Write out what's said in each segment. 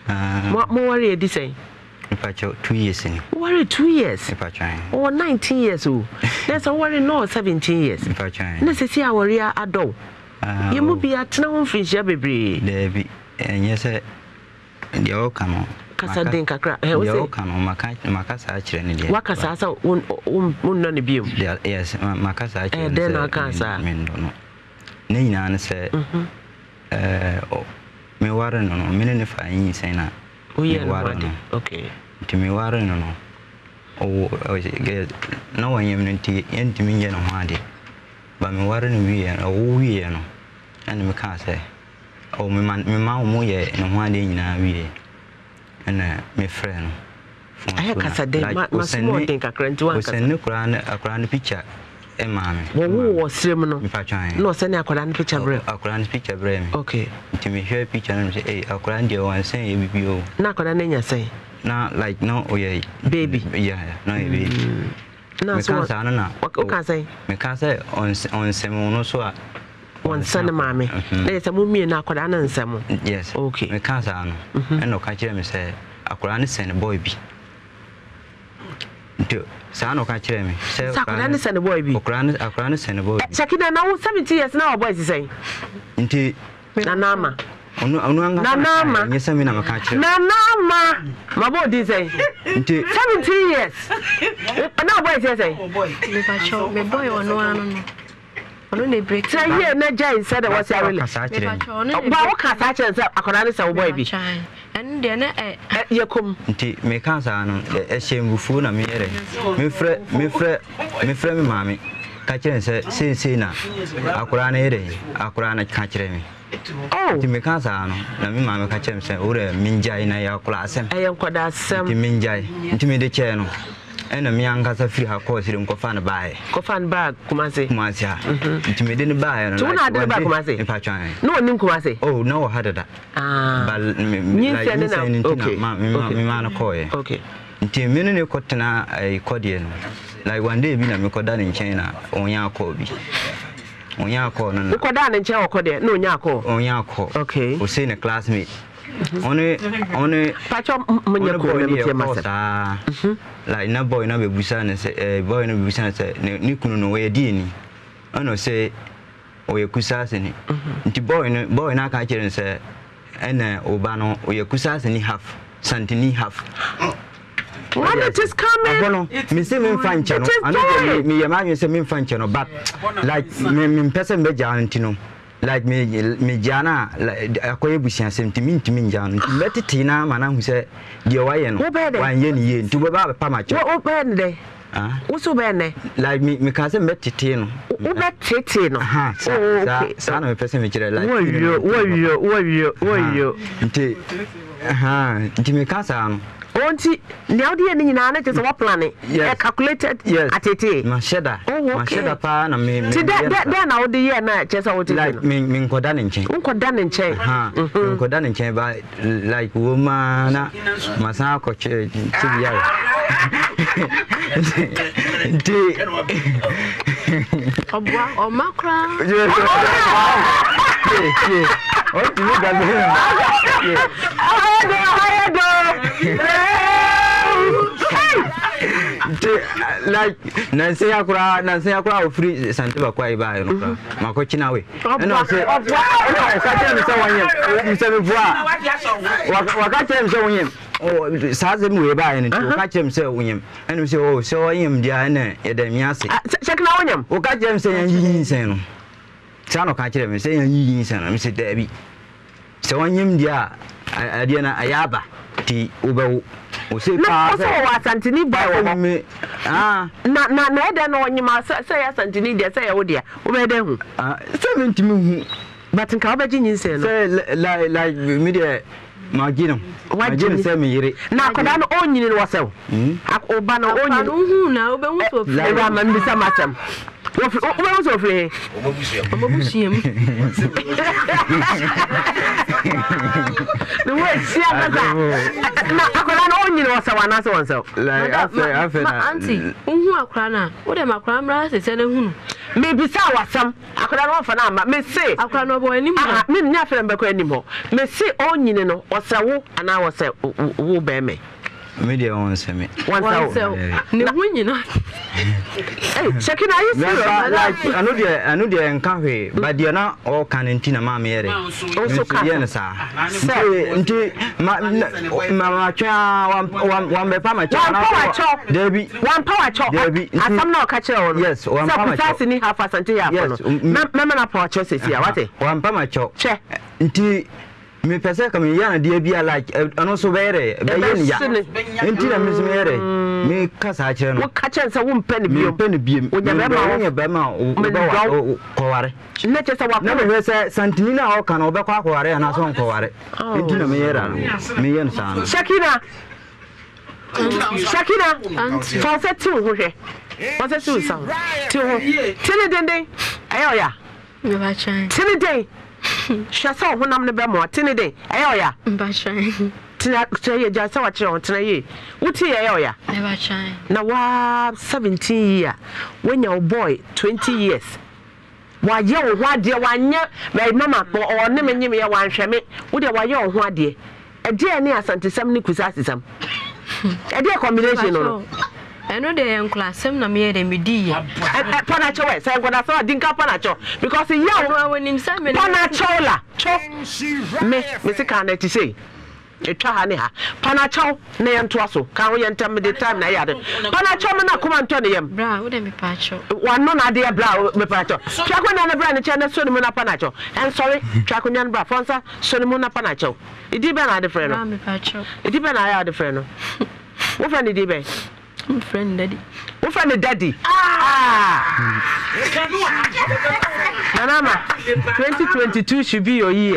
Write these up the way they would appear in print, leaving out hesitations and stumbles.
Mo worry this say. If I chose 2 years in. Worry 2 years. If I try. Or 19 years old. There's a worry no 17 years. If I try. Let's see our worry adult. You must be at no fish, baby. Debbie, and yes, the old come. Casadin Cacra, Macas actually. Wakasa, none of you. Yes, Macas actually. Then I can't say. Nina said, me warren no, if I ain't saying that. Oh, yeah, okay. To me, warren no. Oh, no one even to me, no hardy. But me warren we and oh, we no. And me can't say, oh, me man, me mouth more, and one day in our way. And my friend. I have Casadin, my small think I can't do a grand picture. Mammy, who was similar? No, send a Koran picture. A grand picture, brain. Okay. To me, share picture and say, a grand deal and say, you. Not Koran, say. Not like no, oh, yeah, baby. Yeah, no, baby. No, so what can I say? Me can't say on Simon, so one son of mammy. There's a movie in Koran and Samu. Yes, okay. Me can't say, and no catch him say, a Koran send a boy be. Sano catch me. Say, Koran send a boy be. A Koran send a boy. Shakina now 70 years now, boys say. Indeed, Nanama. Nanama, yes, I mean, I'm a catcher. Nanama, my boy, say 17 years. Now, boys, say, oh boy, my boy, or no one. Only break. Say here, Naja said I was a really. But what can I say? I could answer, boy, and then you come. Me can't a shame fool. I'm here. Me friend, mammy. Catcher and say, now, I could an catch me. Oh, to me can't I mean, mamma catch him say, oh, Minja in a class. I am quite as some Minja, to me the channel. And a young has a free her course in Kofan by. Kofan bag, Kumasi, Kumasia. To me didn't buy and two not the back, Kumasi, if I try. No, Ninkumasi. Oh, no, had that. Ah, but me, man, okay. Until Minnie Cotana a cordian. Like one day, being a Micodan in China, on Yakobi. On Yako, no, Kodan and Chow Codia, no Yako, on Yako, okay, who seen a classmate. Only patch up like no boy, no Busan, say, boy, no Busan, say, Nikun, no way, Dini. I know, say, or your Kusasini. The boy, now catch and say, and Obano, or your Kusasini half, Santini half. What it is coming? Me say me fan channel. I know me imagine say me fan channel, but like me person be Jantino. Like me Jana, like akoye busia sentiment to me Jan. Let it na man who say the wayen. 1 year to be ba pa match. What open there? Ah. What's bene? Like me can say met titino. Who met titino? Ha. Okay. Sana me person me like. What you. Aha. Me casa. Onti now the nina just what plan calculated at it. Masheda. Masheda pa na me. Then now the year na just out like me kodan in chain. Kodan in chain. Ha. Kodan in chain by like woman masa ko chibiya. Obra o makra. Oh, you got me. Like Nancy Akra free Santiva Quay by Makochina way. And I say, catch him showing him. Oh, Sazim way by and catch him showing him. And we say, oh, show him Diana, Edemiasi. Check now him. Oh, catch him saying, you Sano catch him saying, you Mr. Debbie. So on him, dear, Adiana Ayaba, T. Uber. Say, Santini by me. Ah, not then on your master say, Santini, they say, oh dear, where them 70 but in Cabajin say, like media. Magino, why didn't say me? Now, could I own you was so? Obano, own you now, but also, I'm a Miss What was of me? The word, see, I could own you was so and so. Like, after Auntie, who are crana? What am I crammed? I said, maybe sa wasam akoda no fa na ama me say akoda no bo anim me nya fere mbekọ anim ho me say onyine no osawo ana wose wo be me media on semi one ne hunyina Shakina is like I know they encounter but they are not all canentina mama here also can say nti mama cha one be pama cha Debbie one power chop asam na ka kire yes one power chop ni half asante ya no mama na power chop sesi ya wate one power chop che nti me pese ka me yana dia bia like ano so bere be yen ya nti na me so mere me kasa akire no wo ka kire se wo mpani biem o nya be ma o ko ware na che se wa na me se santini na o kan o be kwa ko ware na so ko ware nti na me yera no me yen sa no Shakina for set to ho hwe for set to sound to ho tele dende ayo ya me ba chan tele dende Shasa honam ne be mo tene de ayo ya mba chan tina ye ja sa wa kire on tena ye wuti ye ayo ya me ba chan na wa 17 year when your boy 20 years wa ye wo ho ade wa nye me mama o ne me nyime ye wa nhwe me wo de wa ye wo ho ade e de ne asantesam ne kusasesam e de combination no eno de en klasem na me de medi ya panacho we say goda so dinka panacho because ya wo nim sa me panacho la cho me se kan na ti say etwa ha ne ha panacho na yento aso kan wo yentam me the time na ya de panacho me na kuma nto ne yam bra wo de me pacho wano na de bra me panacho twa ko na bra ne che na so ne mu na panacho and sorry twa ko nyan bra fonsa so ne mu na panacho idi be na de frɛ no me pacho idi be na ya de frɛ no wo frɛ ne di be friend daddy. Who friend daddy? Nanama, 2022 should be your year.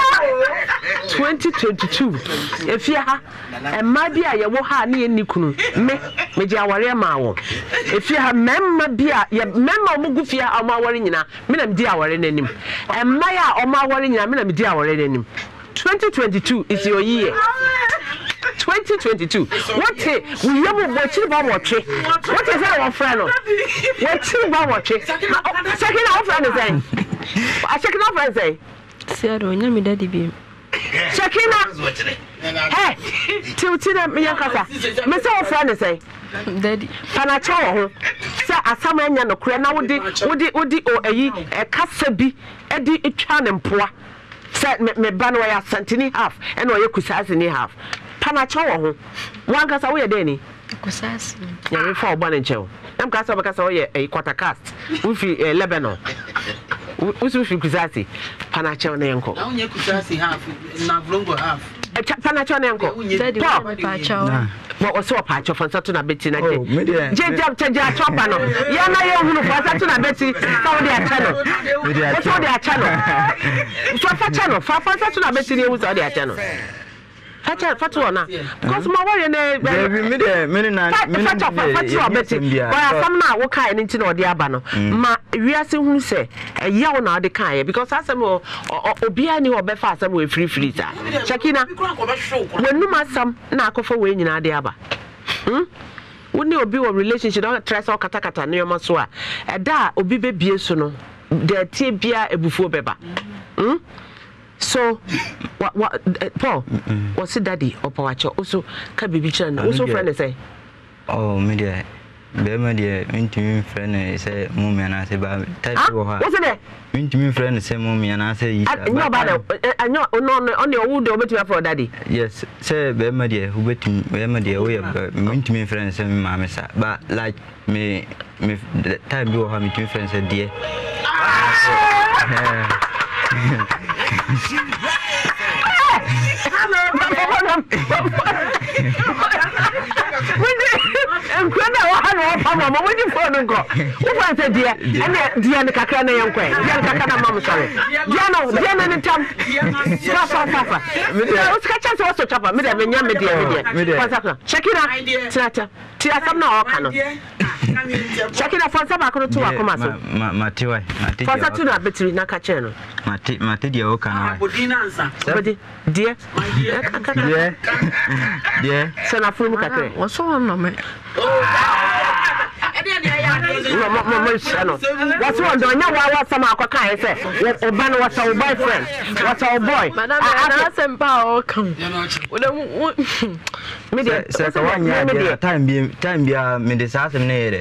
2022. If you have a mabia, you will have any nikunu. Me jawari mawo. If you have memma bia, ya memma mugufia or my worrying na, minam dia worrying him. And Maya or my worrying na, minam dia worrying him. 2022 is your year. 2022. What we yamu watching about what is our friend? Watching about what second our friend is saying. I second our friend say. See, I don't know me daddy be. Shakina. Hey, Tiltina me yakasa. Me say our friend is say. Daddy. Panacho ho. Say asama nya no kura na wodi o eyi e kasa bi e di etwa ne mpoa. Say me ba no ya santini half e no ye kusasi ni half. Panacho ho wankasa wo ye de ni kusasi ya me fa ogba ne nchew am kasa obakasa wo ye quarter cast wo fi Lebanon wo fi kusasi panacho na yenko na wonye kusasi half na vlongo half panacho na yenko daddy pacho wo o so pacho fansa to na beti na je chopa no ya na ye hunu fansa to na beti so de a channel so de a channel so fa channel fa fansa to na beti ni wo so de a channel Fatu ona because my worry na me na fatu abeti boy asam na wo kai nti na odi aba no ma wiase hu se eya wo na odi kai because asam obia ni obefa asam we free sa Shakina wenu masam na akofa we nyina adi aba woni obi wo relationship don try so kata na yoma so a eda obi bebie so no de tie bia ebufuo beba so what Paul what's it daddy or pawacho also ka bibi chan also friend say oh media be media intimi friend say mummy na say ba type wo ha what's it intimi friend say mummy na say yi no ba no on the wood obeti for daddy yes say be media who betim be media we intimi friend say mama sa ba like me time wo ha intimi friend say dear Shakina for some akoro to akoma so. Matiwa. For some to na betri na ka che no. Mati dia o kan. Bodina ansa. Dear. Dear. Sana furu kakre. Wo so no me. What's one don't know what some aqua can say? Obana was our boyfriend. What's our boy? Madam, I sent power come. Time be a medicine near.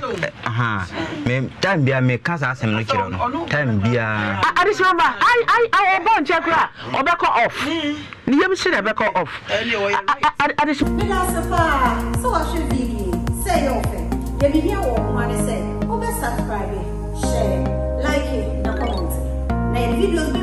Time be a me casa some time be a. I just remember I born Jackra or back off. You should have back off. I just so I should be say often. You be here one say, subscribe, share, like it, and comment. Now the videos